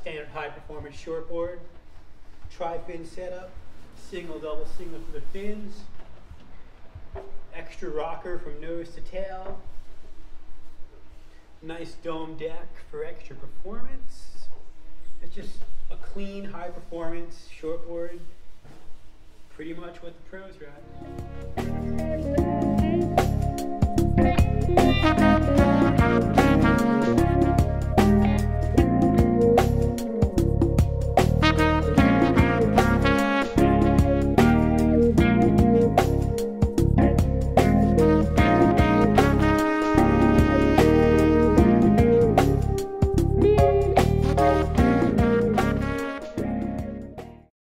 standard high performance shortboard. Tri-fin setup, single, double, single for the fins. Extra rocker from nose to tail. Nice dome deck for extra performance. It's just a clean, high performance shortboard. Pretty much what the pros ride.